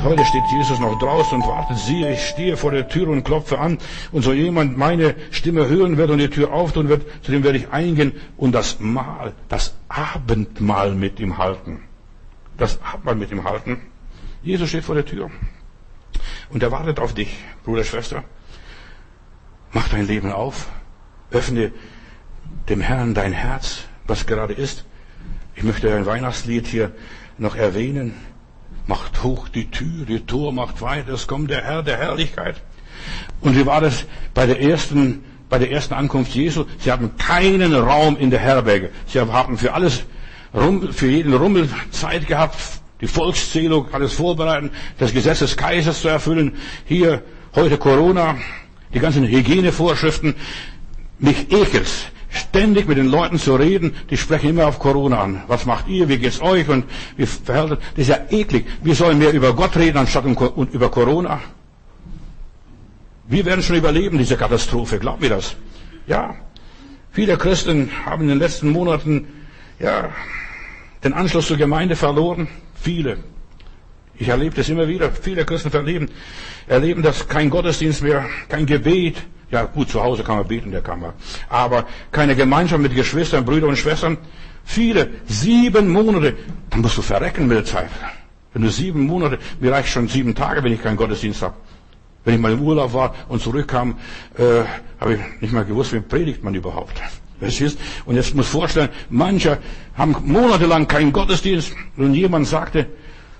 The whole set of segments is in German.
heute steht Jesus noch draußen und wartet. Siehe, ich stehe vor der Tür und klopfe an. Und so jemand meine Stimme hören wird und die Tür auftun wird, zu dem werde ich eingehen und das Abendmahl mit ihm halten. Das Abendmahl mit ihm halten. Jesus steht vor der Tür. Und er wartet auf dich, Bruder, Schwester. Mach dein Leben auf. Öffne dem Herrn dein Herz, was gerade ist. Ich möchte ein Weihnachtslied hier noch erwähnen. Macht hoch die Tür, die Tor macht weit, es kommt der Herr der Herrlichkeit. Und wie war das bei der ersten Ankunft Jesu? Sie haben keinen Raum in der Herberge. Sie haben für alles, für jeden Rummel Zeit gehabt, die Volkszählung, alles vorbereiten, das Gesetz des Kaisers zu erfüllen. Hier, heute Corona, die ganzen Hygienevorschriften. Mich ekelt's, ständig mit den Leuten zu reden, die sprechen immer auf Corona an. Was macht ihr, wie geht's euch und wie verhält es? Das ist ja eklig. Wir sollen mehr über Gott reden, anstatt über Corona. Wir werden schon überleben, diese Katastrophe, glauben wir das? Ja. Viele Christen haben in den letzten Monaten, den Anschluss zur Gemeinde verloren. Viele. Ich erlebe das immer wieder. Viele Christen erleben das, kein Gottesdienst mehr, kein Gebet. Ja gut, zu Hause kann man beten, der kann man. Aber keine Gemeinschaft mit Geschwistern, Brüdern und Schwestern. Viele, 7 Monate, dann musst du verrecken mit der Zeit. Wenn du 7 Monate, mir reicht schon 7 Tage, wenn ich keinen Gottesdienst habe. Wenn ich mal im Urlaub war und zurückkam, habe ich nicht mal gewusst, wie predigt man überhaupt. Verstehst? Und jetzt muss vorstellen, manche haben monatelang keinen Gottesdienst und jemand sagte,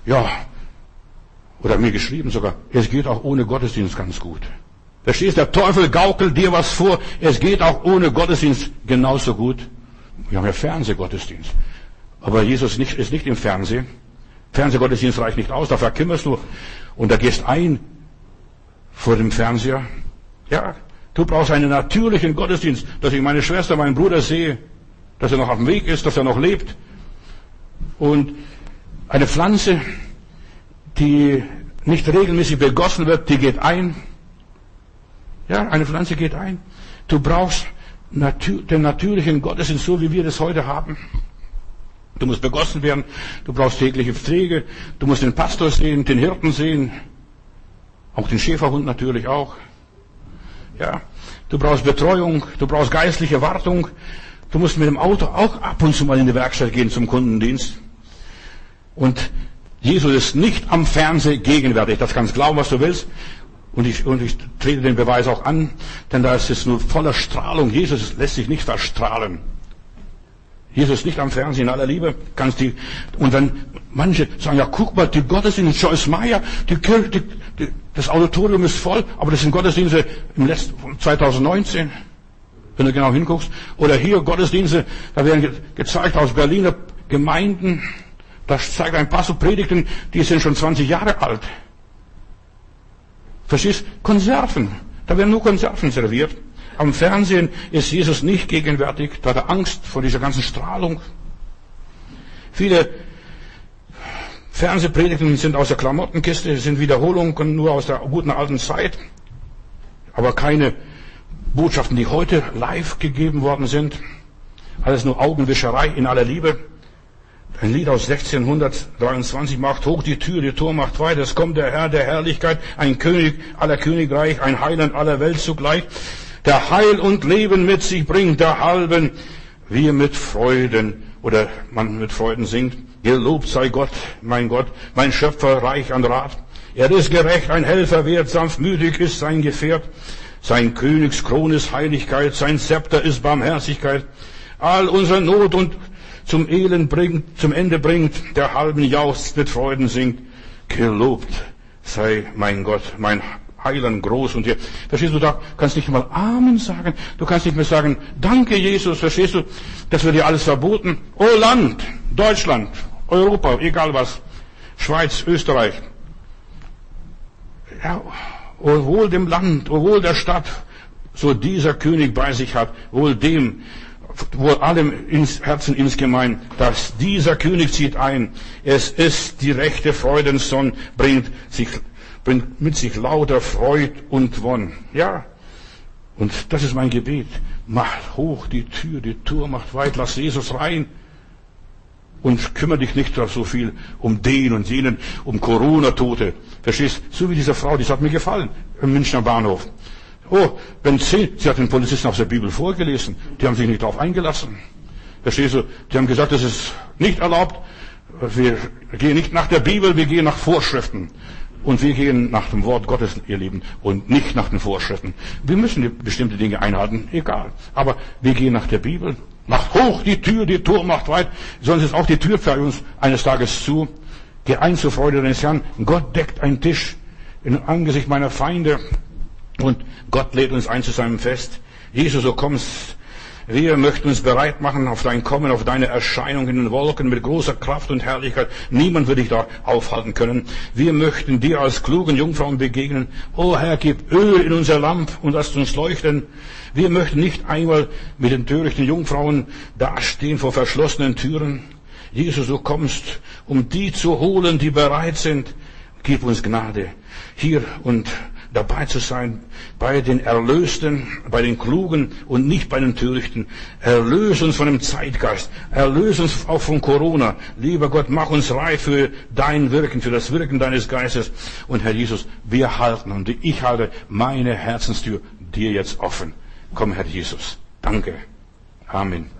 oder mir geschrieben sogar, es geht auch ohne Gottesdienst ganz gut. Verstehst? Der Teufel gaukelt dir was vor, es geht auch ohne Gottesdienst genauso gut. Wir haben ja Fernsehgottesdienst. Aber Jesus ist nicht im Fernsehen. Fernsehgottesdienst reicht nicht aus, da verkümmerst du und da gehst ein vor dem Fernseher. Ja, du brauchst einen natürlichen Gottesdienst, dass ich meine Schwester, meinen Bruder sehe, dass er noch auf dem Weg ist, dass er noch lebt. Und eine Pflanze, die nicht regelmäßig begossen wird, die geht ein. Ja, eine Pflanze geht ein. Du brauchst den natürlichen Gottesdienst, so wie wir das heute haben. Du musst begossen werden, du brauchst tägliche Pflege, du musst den Pastor sehen, den Hirten sehen, auch den Schäferhund natürlich auch. Ja, du brauchst Betreuung, du brauchst geistliche Wartung, du musst mit dem Auto auch ab und zu mal in die Werkstatt gehen zum Kundendienst. Und Jesus ist nicht am Fernsehen gegenwärtig, das kannst glauben, was du willst. Und ich trete den Beweis auch an, denn da ist es nur voller Strahlung. Jesus lässt sich nicht verstrahlen. Jesus ist nicht am Fernsehen in aller Liebe. Und dann manche sagen, ja, guck mal, die Gottesdienste, Joyce Meyer, das Auditorium ist voll, aber das sind Gottesdienste im letzten 2019, wenn du genau hinguckst. Oder hier Gottesdienste, da werden gezeigt aus Berliner Gemeinden, da zeigt ein Pastor Predigten, die sind schon 20 Jahre alt. Verstehst? Konserven. Da werden nur Konserven serviert. Am Fernsehen ist Jesus nicht gegenwärtig. Da hat er Angst vor dieser ganzen Strahlung. Viele Fernsehpredigten sind aus der Klamottenkiste, sind Wiederholungen nur aus der guten alten Zeit. Aber keine Botschaften, die heute live gegeben worden sind. Alles nur Augenwischerei in aller Liebe. Ein Lied aus 1623 macht hoch die Tür, die Tor macht weit, es kommt der Herr der Herrlichkeit, ein König aller Königreich, ein Heiland aller Welt zugleich, der Heil und Leben mit sich bringt, der Halben, wir mit Freuden, oder man mit Freuden singt, gelobt sei Gott, mein Schöpfer reich an Rat, er ist gerecht, ein Helfer wert, sanftmütig ist sein Gefährt, sein Königskron ist Heiligkeit, sein Zepter ist Barmherzigkeit, all unsere Not und zum Ende bringt, der halben jauchzt mit Freuden singt, gelobt sei mein Gott, mein Heiland groß und hier. Verstehst du, da kannst nicht mal Amen sagen, du kannst nicht mehr sagen, danke Jesus, verstehst du, das wird dir alles verboten. Oh Land, Deutschland, Europa, egal was, Schweiz, Österreich. Ja, oh wohl dem Land, oh wohl der Stadt, so dieser König bei sich hat, wohl dem, wohl allem ins Herzen insgemein, dass dieser König zieht ein. Es ist die rechte Freudensonn, bringt mit sich lauter Freud und Wonn. Ja, und das ist mein Gebet. Macht hoch die Tür, die Tür macht weit, lass Jesus rein. Und kümmere dich nicht so viel um den und jenen, um Corona-Tote. Verstehst? So wie diese Frau, die hat mir gefallen, im Münchner Bahnhof. Oh, sie hat den Polizisten aus der Bibel vorgelesen. Die haben sich nicht darauf eingelassen. Verstehst du? Die haben gesagt, das ist nicht erlaubt. Wir gehen nicht nach der Bibel, wir gehen nach Vorschriften. Und wir gehen nach dem Wort Gottes, ihr Lieben, und nicht nach den Vorschriften. Wir müssen bestimmte Dinge einhalten, egal. Aber wir gehen nach der Bibel. Macht hoch die Tür, die Tor macht weit. Sonst ist auch die Tür für uns eines Tages zu. Geh ein zur Freude deines Herrn. Gott deckt einen Tisch im Angesicht meiner Feinde. Und Gott lädt uns ein zu seinem Fest. Jesus, du kommst. Wir möchten uns bereit machen auf dein Kommen, auf deine Erscheinung in den Wolken mit großer Kraft und Herrlichkeit. Niemand wird dich da aufhalten können. Wir möchten dir als klugen Jungfrauen begegnen. O Herr, gib Öl in unser Lamp und lasst uns leuchten. Wir möchten nicht einmal mit den törichten Jungfrauen dastehen vor verschlossenen Türen. Jesus, du kommst, um die zu holen, die bereit sind. Gib uns Gnade, hier und dabei zu sein, bei den Erlösten, bei den Klugen und nicht bei den Törichten. Erlöse uns von dem Zeitgeist. Erlöse uns auch von Corona. Lieber Gott, mach uns reif für dein Wirken, für das Wirken deines Geistes. Und Herr Jesus, wir halten und ich halte meine Herzenstür dir jetzt offen. Komm, Herr Jesus. Danke. Amen.